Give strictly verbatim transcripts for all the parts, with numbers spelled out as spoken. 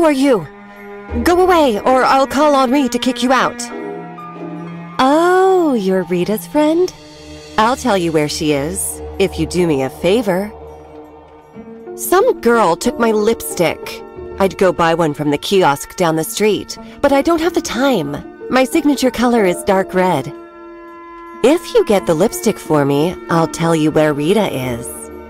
Who are you? Go away, or I'll call Henri to kick you out. Oh, you're Rita's friend? I'll tell you where she is, if you do me a favor. Some girl took my lipstick. I'd go buy one from the kiosk down the street, but I don't have the time. My signature color is dark red. If you get the lipstick for me, I'll tell you where Rita is.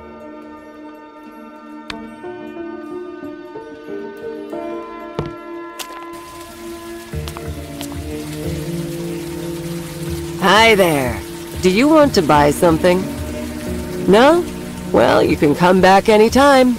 Hi there. Do you want to buy something? No? Well, you can come back anytime.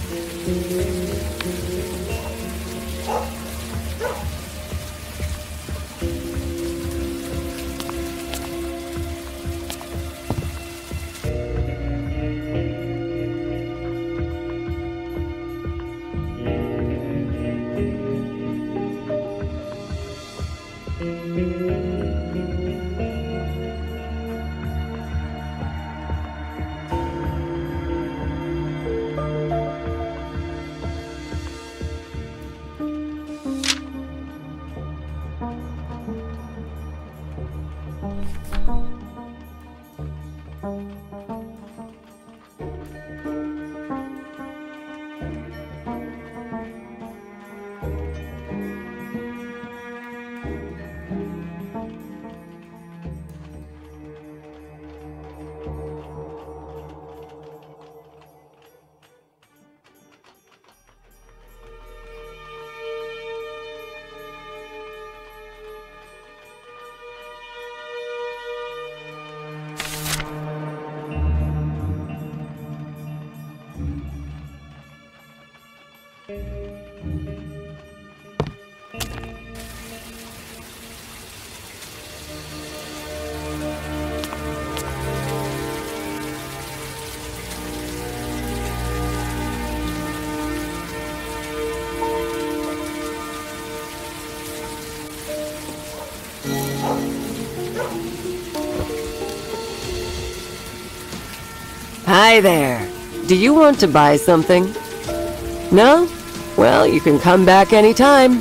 Hi there. Do you want to buy something? No? Well, you can come back anytime.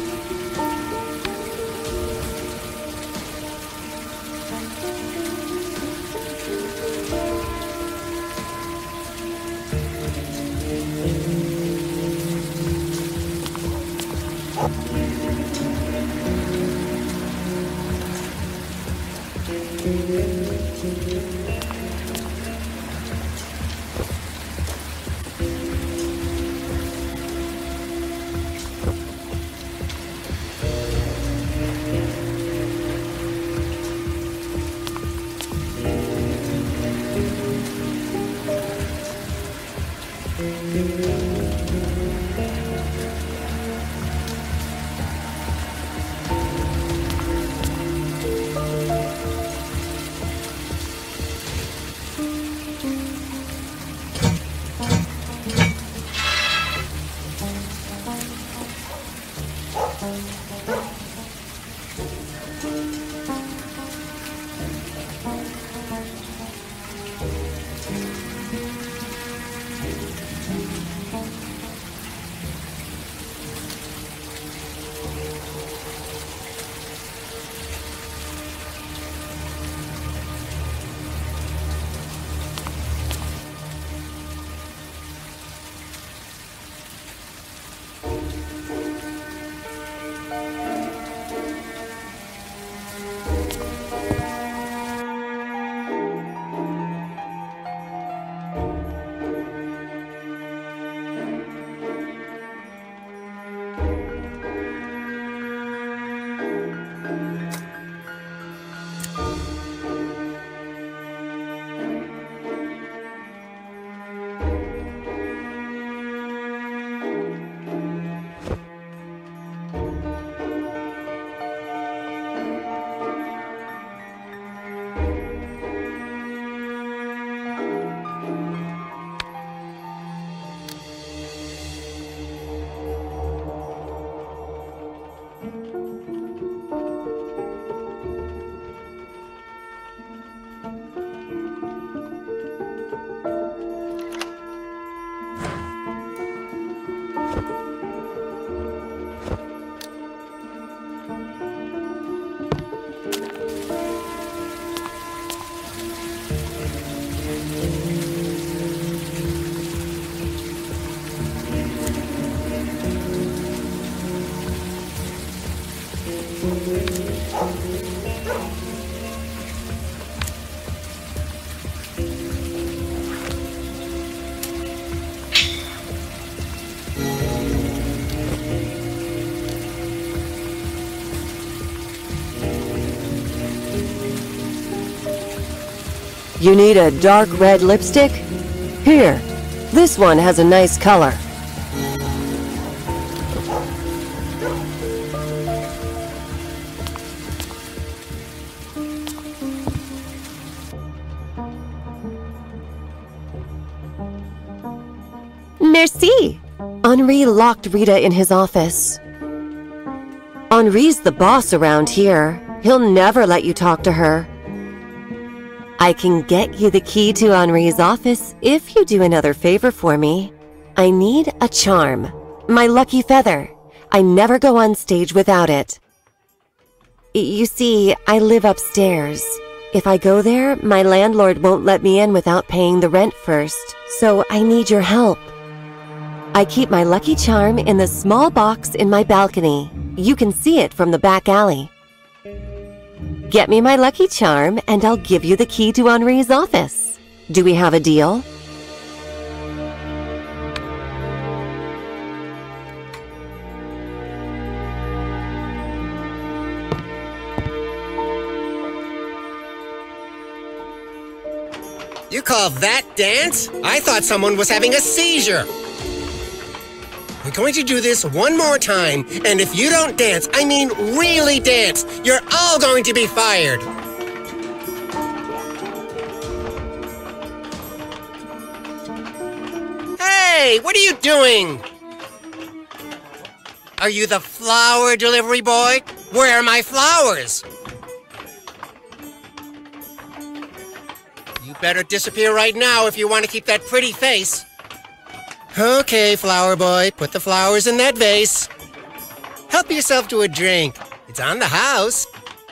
You need a dark red lipstick? Here, this one has a nice color. Merci! Henri locked Rita in his office. Henri's the boss around here. He'll never let you talk to her. I can get you the key to Henri's office if you do another favor for me. I need a charm. My lucky feather. I never go on stage without it. You see, I live upstairs. If I go there, my landlord won't let me in without paying the rent first, so I need your help. I keep my lucky charm in the small box in my balcony. You can see it from the back alley. Get me my lucky charm, and I'll give you the key to Henri's office. Do we have a deal? You call that dance? I thought someone was having a seizure. We're going to do this one more time, and if you don't dance, I mean really dance, you're all going to be fired. Hey, what are you doing? Are you the flower delivery boy? Where are my flowers? You better disappear right now if you want to keep that pretty face. Okay, flower boy, put the flowers in that vase. Help yourself to a drink. It's on the house.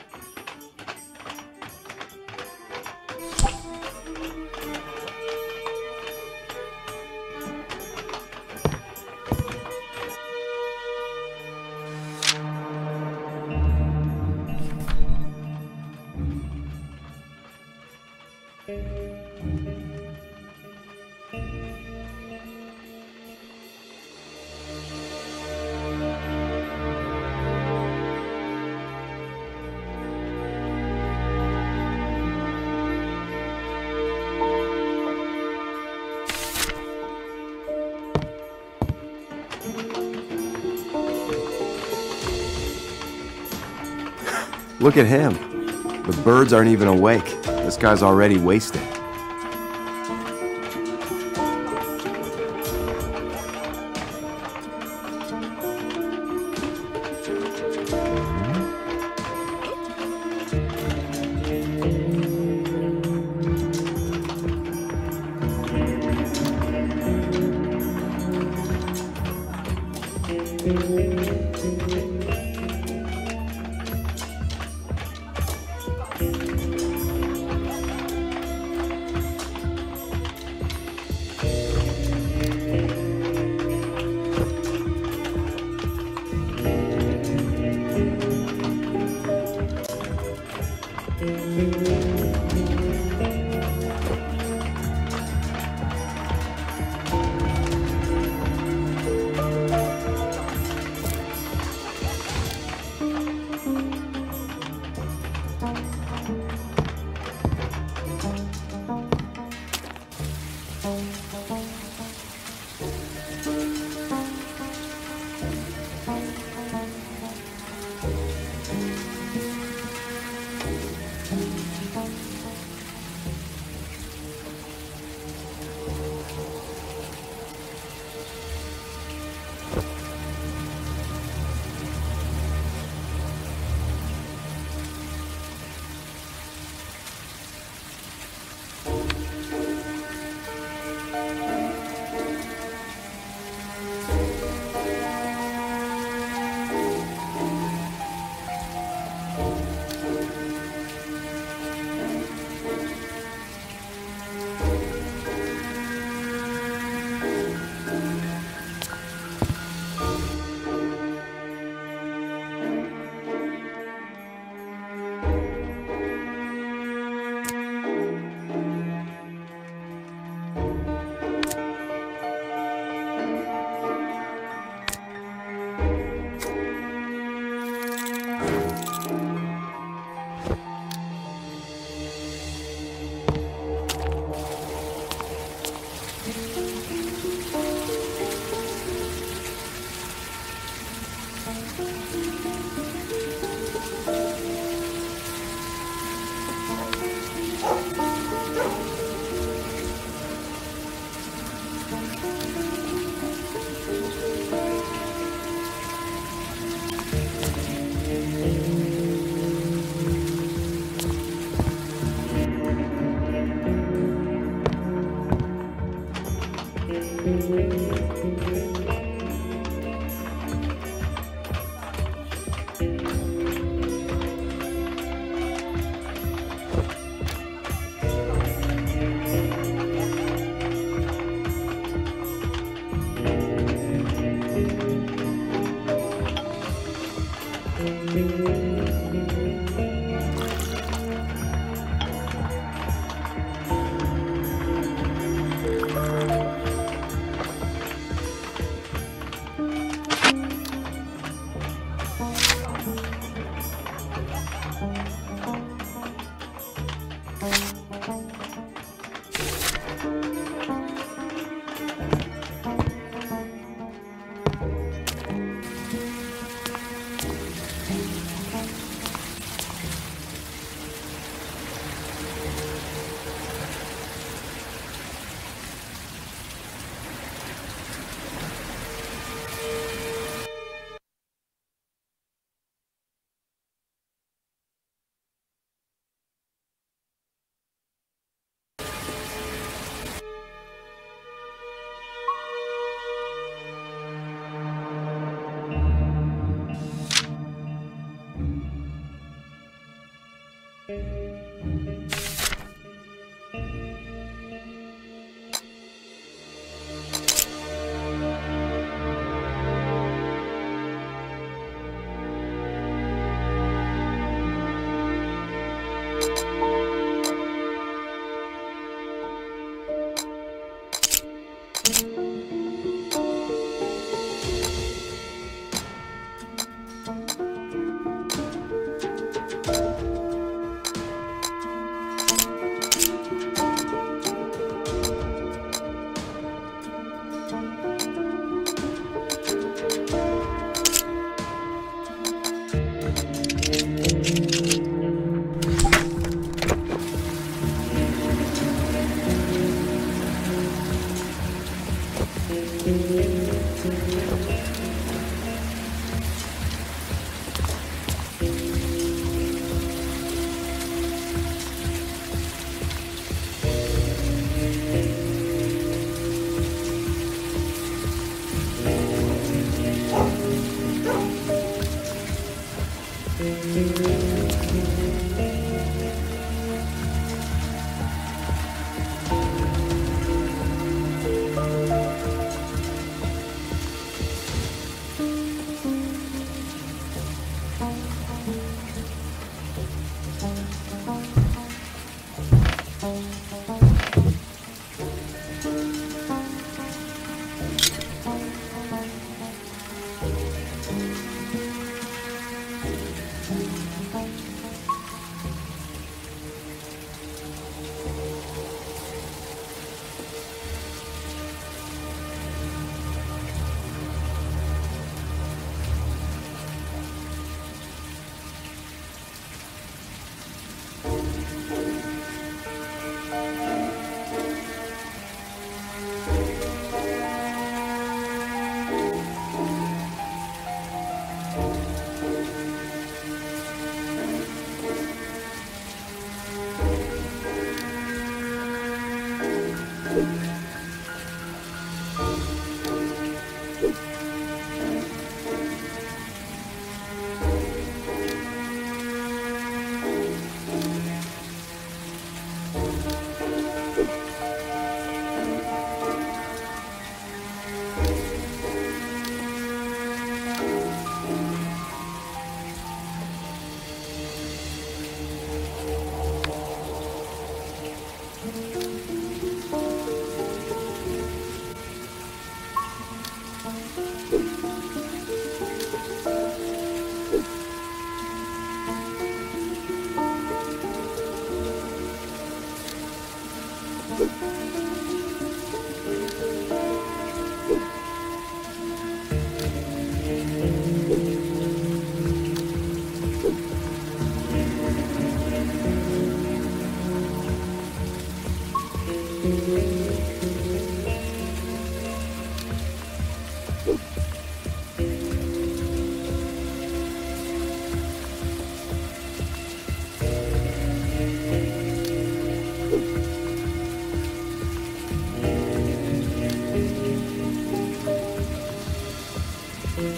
Look at him. The birds aren't even awake. This guy's already wasted.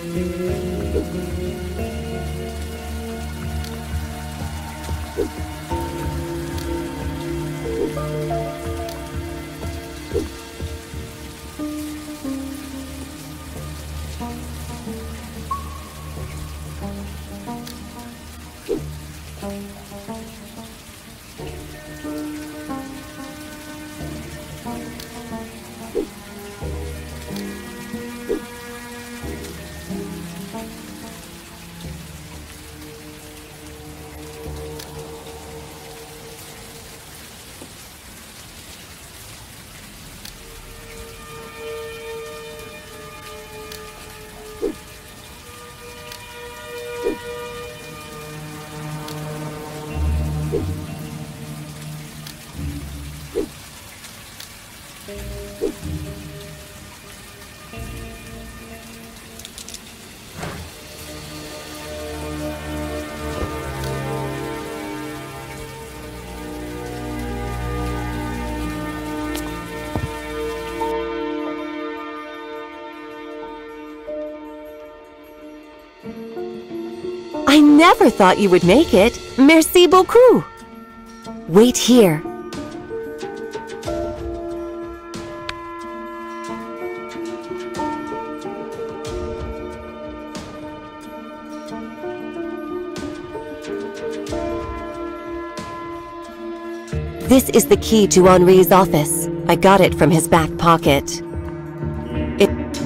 I never thought you would make it. Merci beaucoup. Wait here. This is the key to Henri's office. I got it from his back pocket. It...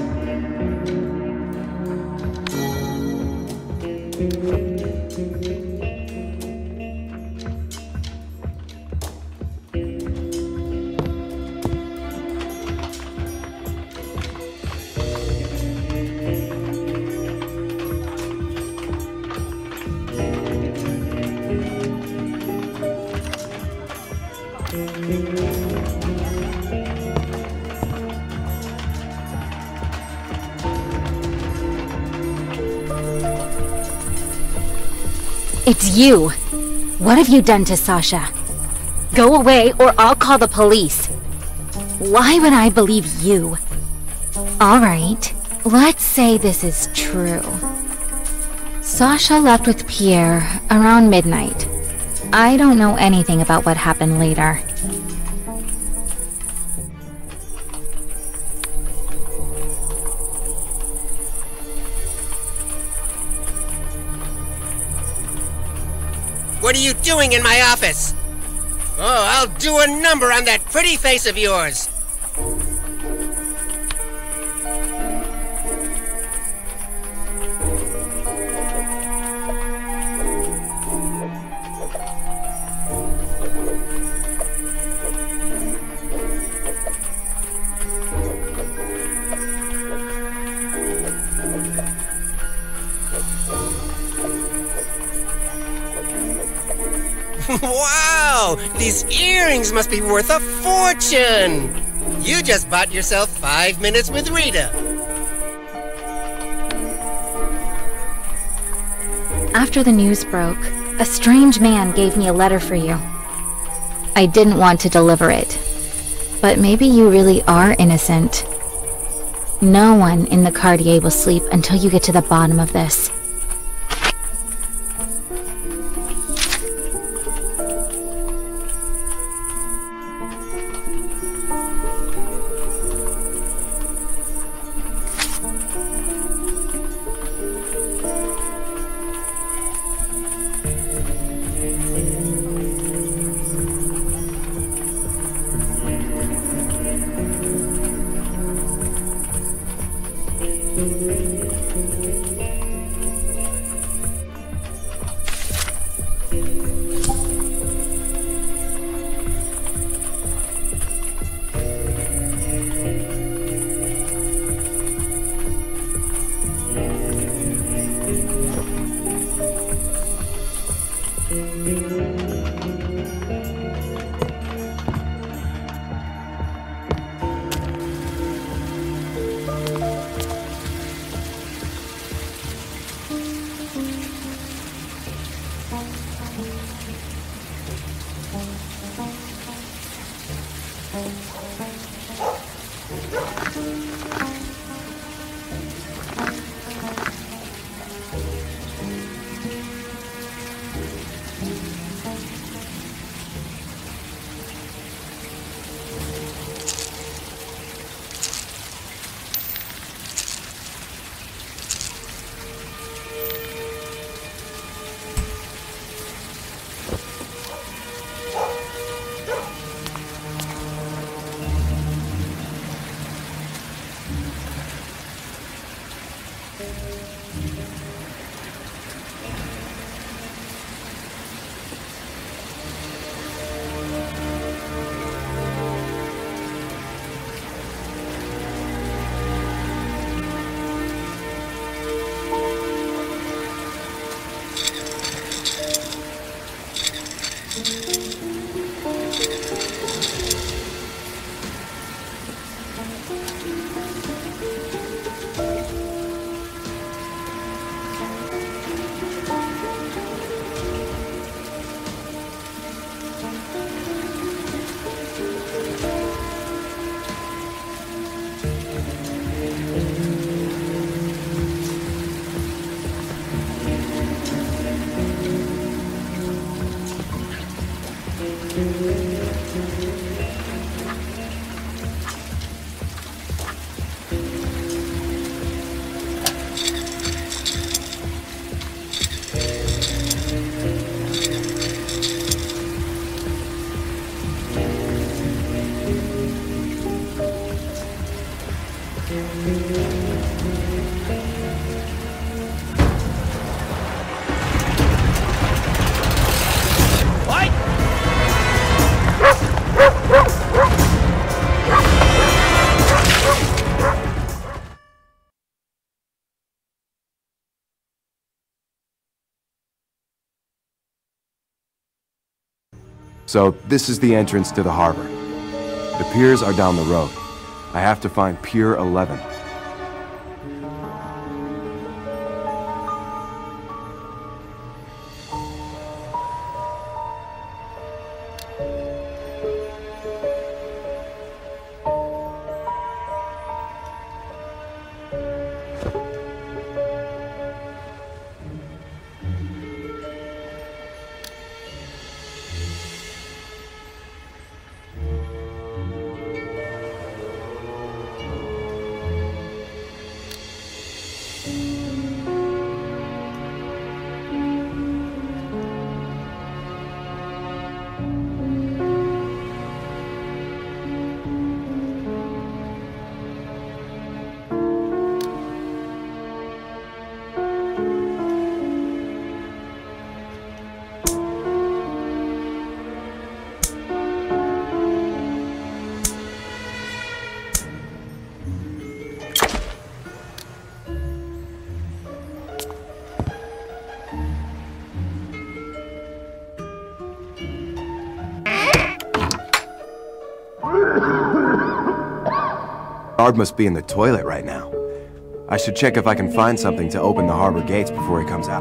It's you! What have you done to Sasha? Go away or I'll call the police. Why would I believe you? Alright, let's say this is true. Sasha left with Pierre around midnight. I don't know anything about what happened later. What are you doing in my office? Oh, I'll do a number on that pretty face of yours. Wow! These earrings must be worth a fortune! You just bought yourself five minutes with Rita. After the news broke, a strange man gave me a letter for you. I didn't want to deliver it, but maybe you really are innocent. No one in the Cartier will sleep until you get to the bottom of this. So, this is the entrance to the harbor. The piers are down the road. I have to find Pier eleven. Guard must be in the toilet right now. I should check if I can find something to open the harbor gates before he comes out.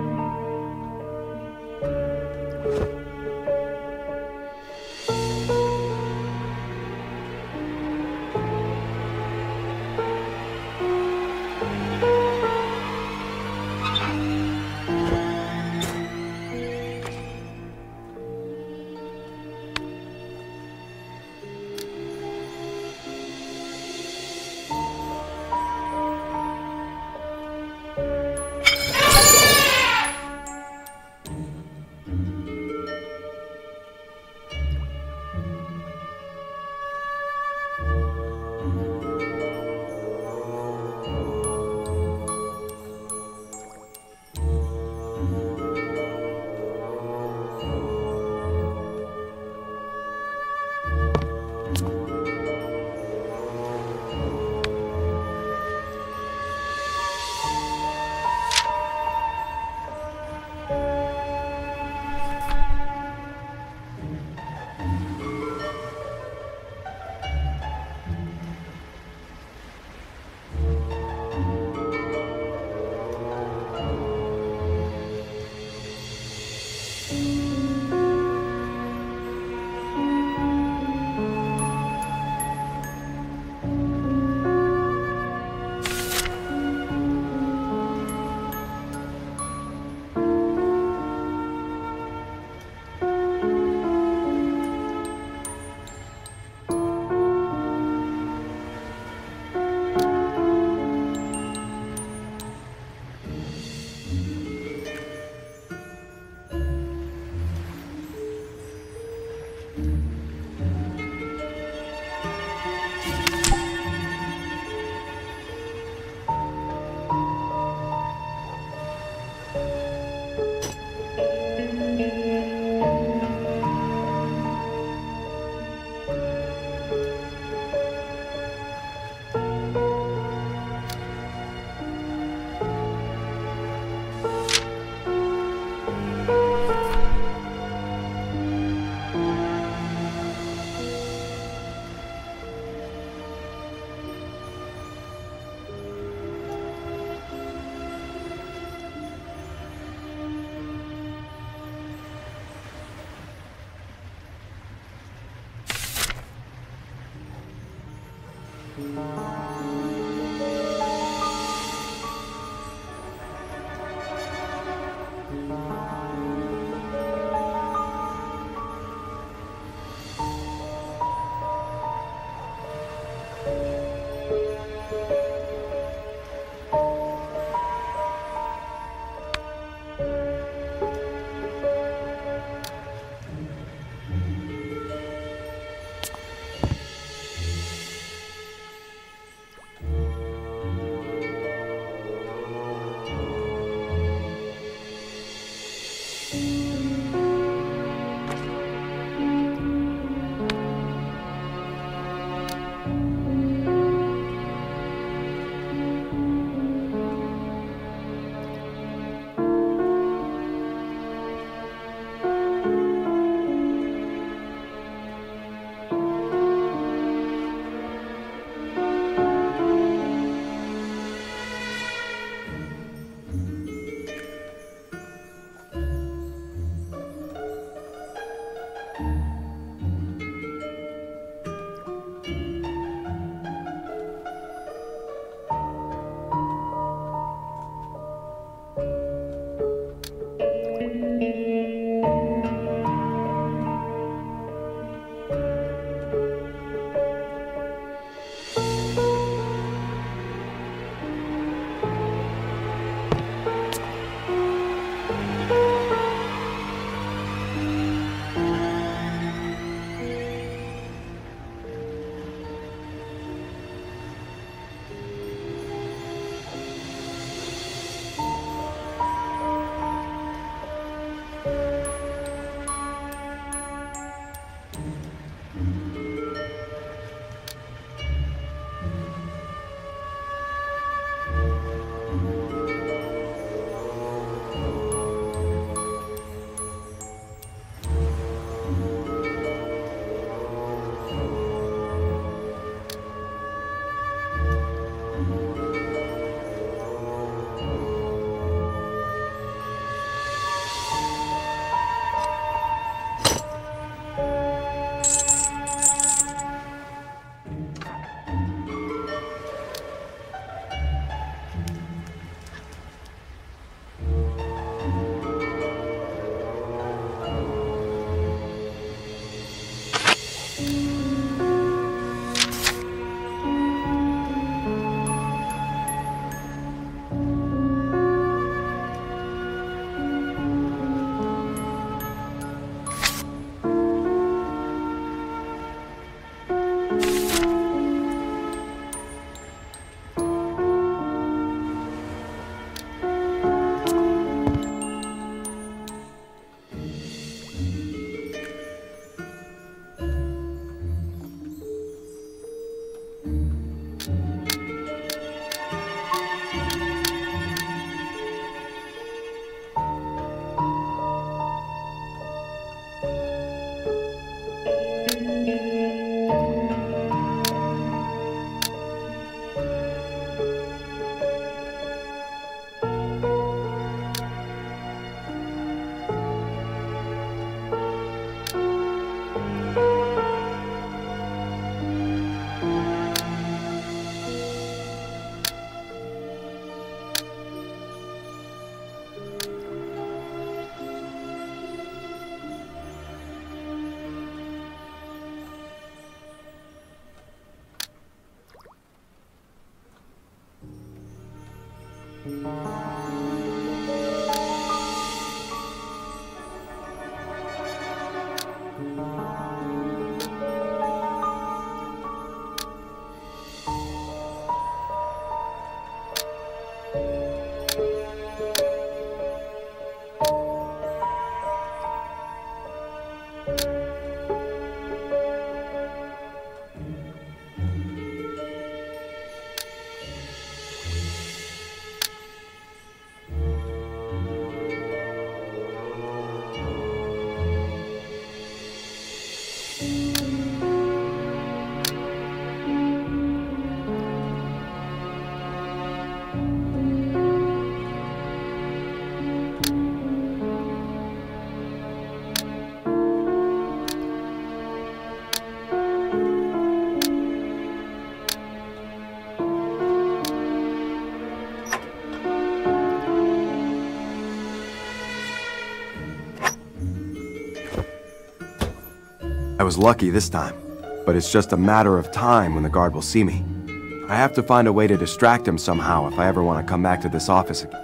was lucky this time, but it's just a matter of time when the guard will see me. I have to find a way to distract him somehow if I ever want to come back to this office again.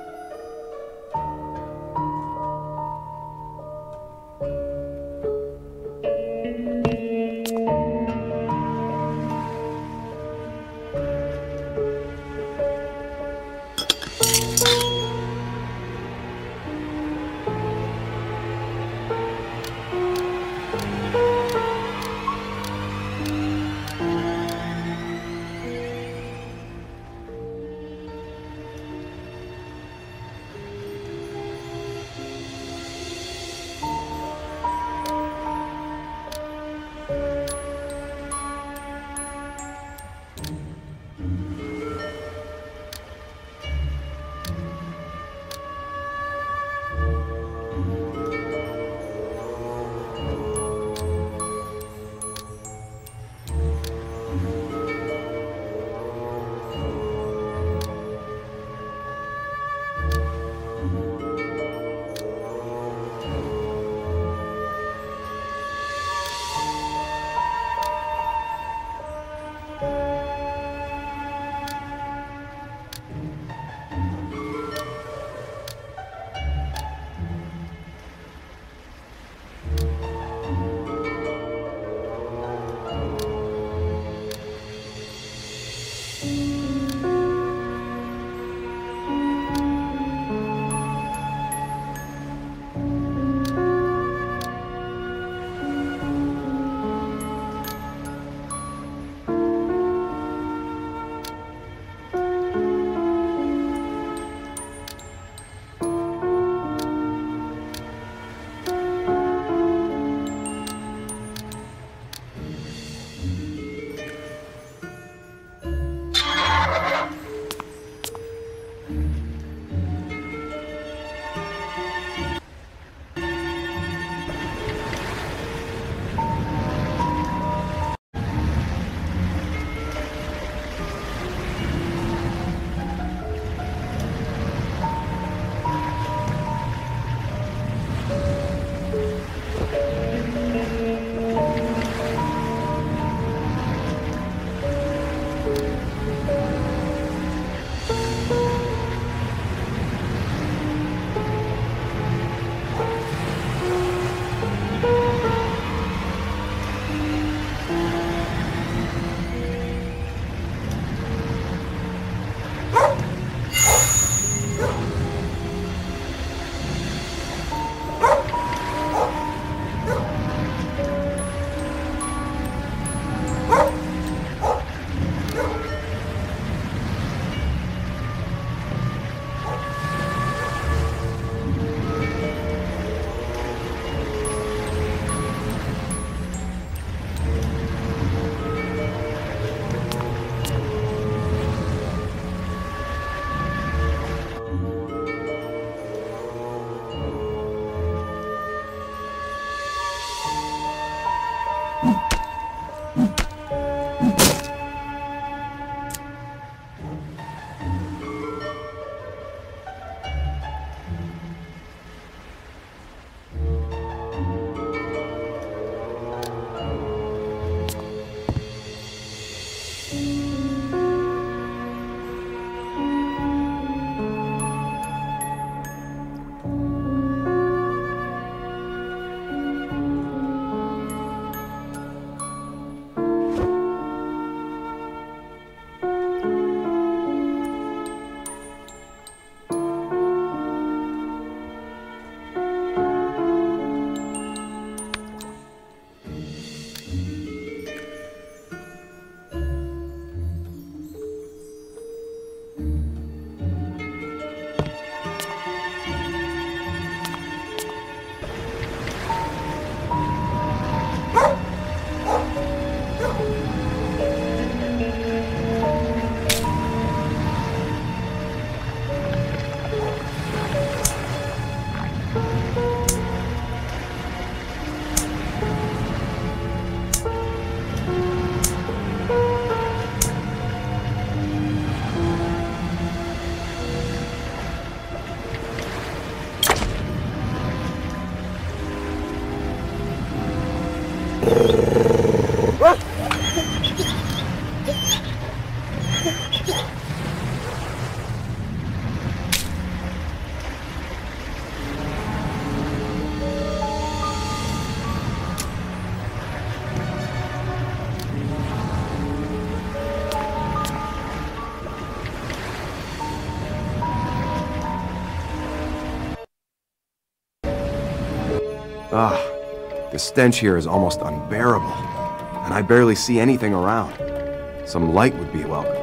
Ah, the stench here is almost unbearable, and I barely see anything around. Some light would be welcome.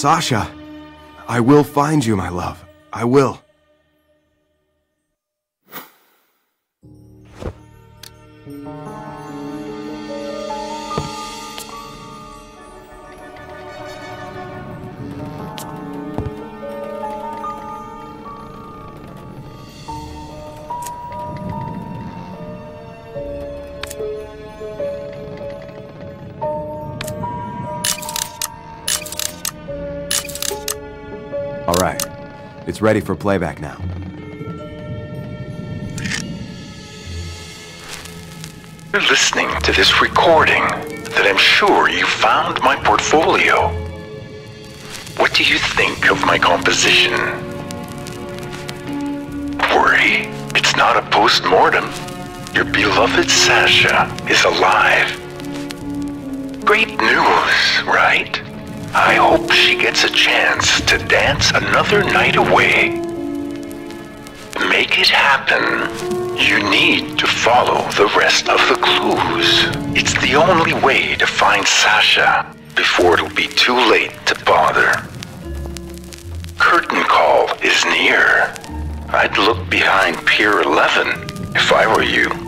Sasha, I will find you, my love. I will. All right, it's ready for playback now. You're listening to this recording that I'm sure you found my portfolio. What do you think of my composition? Worry, it's not a post-mortem. Your beloved Sasha is alive. Great news, right? I hope she gets a chance to dance another night away. To make it happen, you need to follow the rest of the clues. It's the only way to find Sasha before it'll be too late to bother. Curtain call is near. I'd look behind Pier eleven if I were you.